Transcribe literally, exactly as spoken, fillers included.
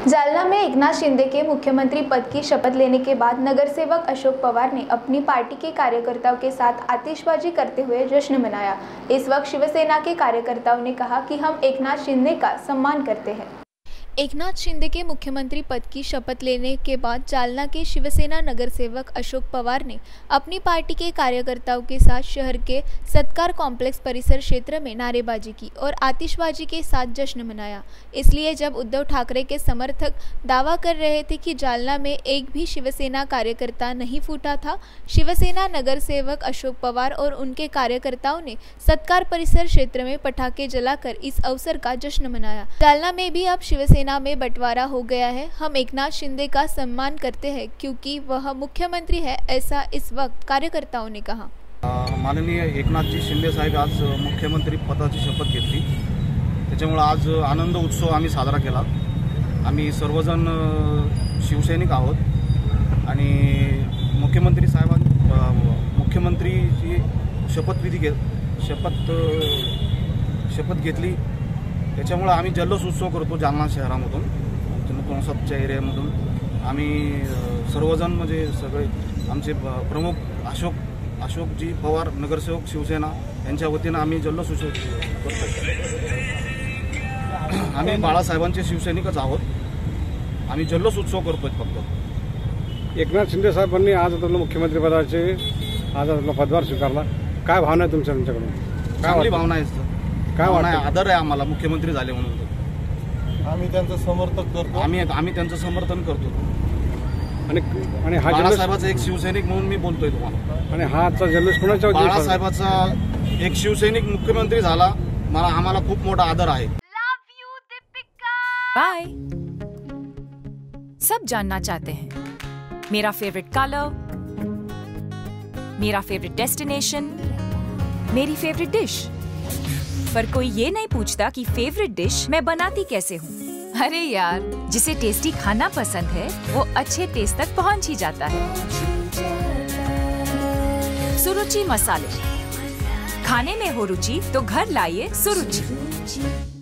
जालना में एकनाथ शिंदे के मुख्यमंत्री पद की शपथ लेने के बाद नगरसेवक अशोक पवार ने अपनी पार्टी के कार्यकर्ताओं के साथ आतिशबाजी करते हुए जश्न मनाया। इस वक्त शिवसेना के कार्यकर्ताओं ने कहा कि हम एकनाथ शिंदे का सम्मान करते हैं। एकनाथ शिंदे के मुख्यमंत्री पद की शपथ लेने के बाद जालना के शिवसेना नगर सेवक अशोक पवार ने अपनी पार्टी के कार्यकर्ताओं के साथ शहर के सत्कार कॉम्प्लेक्स परिसर क्षेत्र में नारेबाजी की और आतिशबाजी के साथ जश्न मनाया। इसलिए जब उद्धव ठाकरे के समर्थक दावा कर रहे थे कि जालना में एक भी शिवसेना कार्यकर्ता नहीं फूटा था, शिवसेना नगर सेवक अशोक पवार और उनके कार्यकर्ताओं ने सत्कार परिसर क्षेत्र में पटाखे जलाकर इस अवसर का जश्न मनाया। जालना में भी अब शिवसेना में बंटवारा हो गया है। हम एकनाथ शिंदे का सम्मान करते हैं क्योंकि वह मुख्यमंत्री है, ऐसा इस वक्त कार्यकर्ताओं ने कहा। माननीय एकनाथजी शिंदे साहेब आज मुख्यमंत्री पदाची शपथ घेतली, त्याच्यामुळे आज आनंद उत्सव आम्ही साजरा केला। आम्ही सर्वजण शिवसैनिक आहोत आणि मुख्यमंत्री साहेबां मुख्यमंत्रीची शपथविधी घे शपथ शपथ घेतली, त्याच्यामुळे आम्ही जल्लोष उत्सव करतो जालना शहरामधून जनकोणसाच्या एरियामधून। आम्ही सर्वजण म्हणजे सगळे आमचे प्रमुख अशोक अशोकजी पवार नगरसेवक शिवसेना यांच्या वतीने आम्ही जल्लोष उत्सव करतो। आम्ही बाळासाहेबांचे शिवसैनिकच आहोत, आम्ही जल्लोष उत्सव करतोय फक्त। एकनाथ शिंदे साहेबांनी आज आपल्या मुख्यमंत्री पदाचे आज आपला पदभार स्वीकारला, काय भावना आहे तुमच्या तुमच्याकडून? चांगली भावना आहे, काय वाटतं? आदर आहे आम्हाला मुख्यमंत्री झाले म्हणून। आम्ही त्यांचं समर्थन करतो आम्ही आम्ही त्यांचं समर्थन करतो आणि आणि हा बाळासाहेबाचा एक शिवसैनिक म्हणून मी बोलतोय तुम्हाला। आणि हा आजचा जल्लोष कोणाच्या वतीने? बाळासाहेबाचा एक शिवसैनिक मुख्यमंत्री झाला, मला आम्हाला खूप मोठा आदर आहे। बाय। सब जानना चाहते हैं मेरा फेवरेट कलर, मेरा फेवरेट डेस्टिनेशन, मेरी फेवरेट डिश, पर कोई ये नहीं पूछता कि फेवरेट डिश मैं बनाती कैसे हूँ। अरे यार, जिसे टेस्टी खाना पसंद है वो अच्छे टेस्ट तक पहुँच ही जाता है। सुरुचि मसाले, खाने में हो रुचि तो घर लाइए सुरुचि।